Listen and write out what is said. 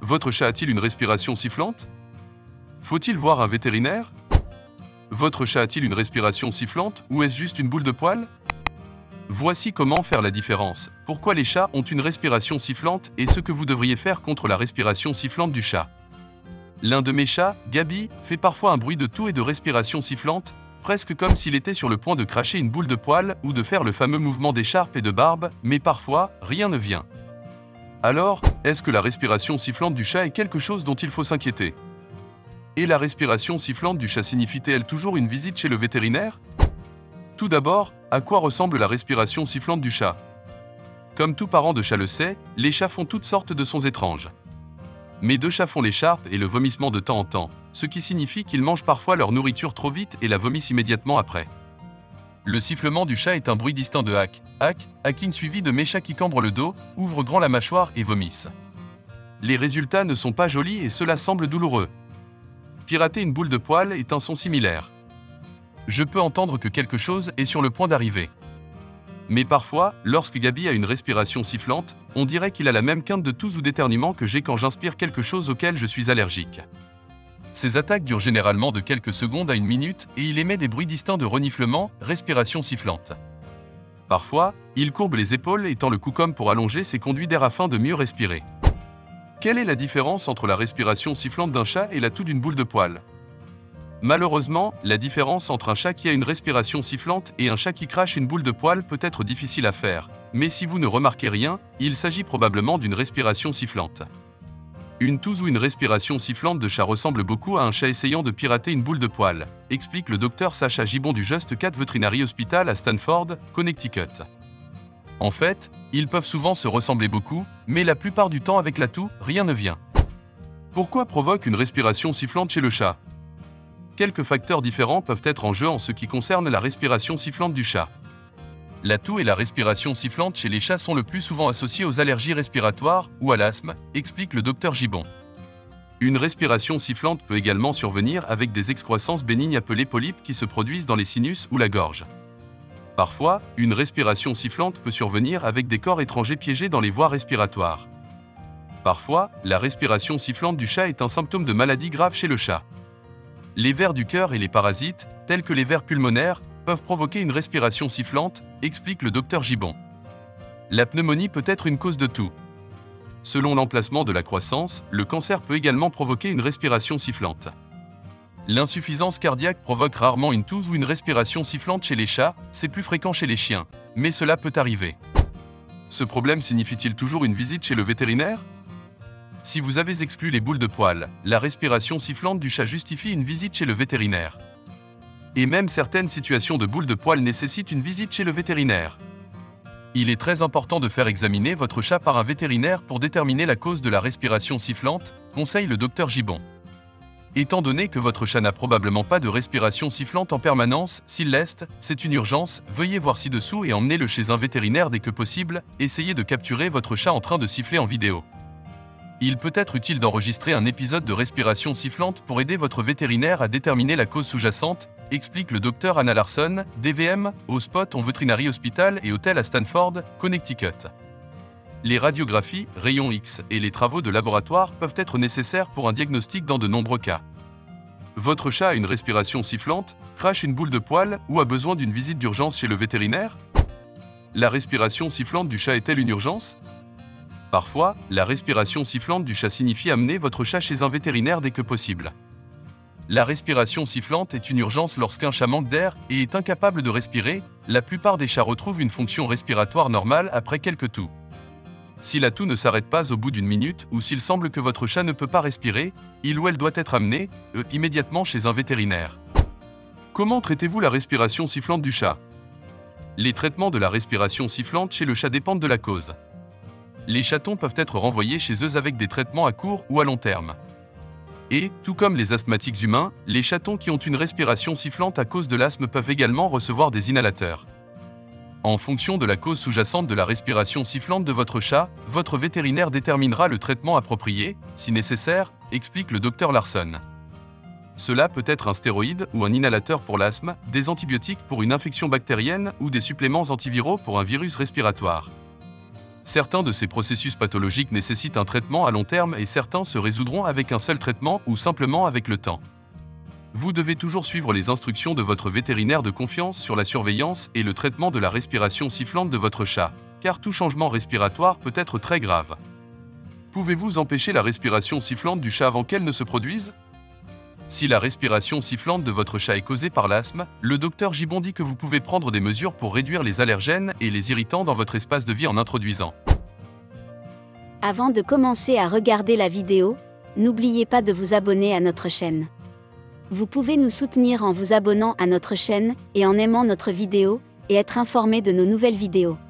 Votre chat a-t-il une respiration sifflante? Faut-il voir un vétérinaire? Votre chat a-t-il une respiration sifflante ou est-ce juste une boule de poils? Voici comment faire la différence, pourquoi les chats ont une respiration sifflante et ce que vous devriez faire contre la respiration sifflante du chat. L'un de mes chats, Gabi, fait parfois un bruit de toux et de respiration sifflante, presque comme s'il était sur le point de cracher une boule de poils ou de faire le fameux mouvement d'écharpe et de barbe, mais parfois, rien ne vient. Alors, est-ce que la respiration sifflante du chat est quelque chose dont il faut s'inquiéter? Et la respiration sifflante du chat signifie-t-elle toujours une visite chez le vétérinaire? Tout d'abord, à quoi ressemble la respiration sifflante du chat? Comme tout parent de chat le sait, les chats font toutes sortes de sons étranges. Mes deux chats font l'écharpe et le vomissement de temps en temps, ce qui signifie qu'ils mangent parfois leur nourriture trop vite et la vomissent immédiatement après. Le sifflement du chat est un bruit distinct de hacking suivi de mes chats qui cambrent le dos, ouvrent grand la mâchoire et vomissent. Les résultats ne sont pas jolis et cela semble douloureux. Pirater une boule de poils est un son similaire. Je peux entendre que quelque chose est sur le point d'arriver. Mais parfois, lorsque Gabi a une respiration sifflante, on dirait qu'il a la même quinte de toux ou d'éternuement que j'ai quand j'inspire quelque chose auquel je suis allergique. Ces attaques durent généralement de quelques secondes à une minute et il émet des bruits distincts de reniflement, respiration sifflante. Parfois, il courbe les épaules et tend le cou comme pour allonger ses conduits d'air afin de mieux respirer. Quelle est la différence entre la respiration sifflante d'un chat et la toux d'une boule de poils? Malheureusement, la différence entre un chat qui a une respiration sifflante et un chat qui crache une boule de poils peut être difficile à faire, mais si vous ne remarquez rien, il s'agit probablement d'une respiration sifflante. Une toux ou une respiration sifflante de chat ressemble beaucoup à un chat essayant de pirater une boule de poils, explique le docteur Sacha Gibbon du Just Cat Veterinary Hospital à Stanford, Connecticut. En fait, ils peuvent souvent se ressembler beaucoup, mais la plupart du temps avec la toux, rien ne vient. Pourquoi provoque une respiration sifflante chez le chat? Quelques facteurs différents peuvent être en jeu en ce qui concerne la respiration sifflante du chat. La toux et la respiration sifflante chez les chats sont le plus souvent associées aux allergies respiratoires ou à l'asthme, explique le docteur Gibbon. Une respiration sifflante peut également survenir avec des excroissances bénignes appelées polypes qui se produisent dans les sinus ou la gorge. Parfois, une respiration sifflante peut survenir avec des corps étrangers piégés dans les voies respiratoires. Parfois, la respiration sifflante du chat est un symptôme de maladie grave chez le chat. Les vers du cœur et les parasites, tels que les vers pulmonaires, peuvent provoquer une respiration sifflante, explique le docteur Gibbon. La pneumonie peut être une cause de toux. Selon l'emplacement de la croissance, le cancer peut également provoquer une respiration sifflante. L'insuffisance cardiaque provoque rarement une toux ou une respiration sifflante chez les chats, c'est plus fréquent chez les chiens, mais cela peut arriver. Ce problème signifie-t-il toujours une visite chez le vétérinaire? Si vous avez exclu les boules de poils, la respiration sifflante du chat justifie une visite chez le vétérinaire. Et même certaines situations de boules de poils nécessitent une visite chez le vétérinaire. Il est très important de faire examiner votre chat par un vétérinaire pour déterminer la cause de la respiration sifflante, conseille le docteur Gibbon. Étant donné que votre chat n'a probablement pas de respiration sifflante en permanence, s'il l'est, c'est une urgence, veuillez voir ci-dessous et emmenez-le chez un vétérinaire dès que possible, essayez de capturer votre chat en train de siffler en vidéo. Il peut être utile d'enregistrer un épisode de respiration sifflante pour aider votre vétérinaire à déterminer la cause sous-jacente, explique le docteur Anna Larson, DVM, au Spot on Veterinary Hospital et Hôtel à Stanford, Connecticut. Les radiographies, rayons X et les travaux de laboratoire peuvent être nécessaires pour un diagnostic dans de nombreux cas. Votre chat a une respiration sifflante, crache une boule de poils ou a besoin d'une visite d'urgence chez le vétérinaire? La respiration sifflante du chat est-elle une urgence? Parfois, la respiration sifflante du chat signifie amener votre chat chez un vétérinaire dès que possible. La respiration sifflante est une urgence lorsqu'un chat manque d'air et est incapable de respirer. La plupart des chats retrouvent une fonction respiratoire normale après quelques toux. Si la toux ne s'arrête pas au bout d'une minute ou s'il semble que votre chat ne peut pas respirer, il ou elle doit être amené, immédiatement chez un vétérinaire. Comment traitez-vous la respiration sifflante du chat? Les traitements de la respiration sifflante chez le chat dépendent de la cause. Les chatons peuvent être renvoyés chez eux avec des traitements à court ou à long terme. Et, tout comme les asthmatiques humains, les chatons qui ont une respiration sifflante à cause de l'asthme peuvent également recevoir des inhalateurs. En fonction de la cause sous-jacente de la respiration sifflante de votre chat, votre vétérinaire déterminera le traitement approprié, si nécessaire, explique le docteur Larson. Cela peut être un stéroïde ou un inhalateur pour l'asthme, des antibiotiques pour une infection bactérienne ou des suppléments antiviraux pour un virus respiratoire. Certains de ces processus pathologiques nécessitent un traitement à long terme et certains se résoudront avec un seul traitement ou simplement avec le temps. Vous devez toujours suivre les instructions de votre vétérinaire de confiance sur la surveillance et le traitement de la respiration sifflante de votre chat, car tout changement respiratoire peut être très grave. Pouvez-vous empêcher la respiration sifflante du chat avant qu'elle ne se produise? Si la respiration sifflante de votre chat est causée par l'asthme, le docteur Gibbon dit que vous pouvez prendre des mesures pour réduire les allergènes et les irritants dans votre espace de vie en introduisant. Avant de commencer à regarder la vidéo, n'oubliez pas de vous abonner à notre chaîne. Vous pouvez nous soutenir en vous abonnant à notre chaîne et en aimant notre vidéo, et être informé de nos nouvelles vidéos.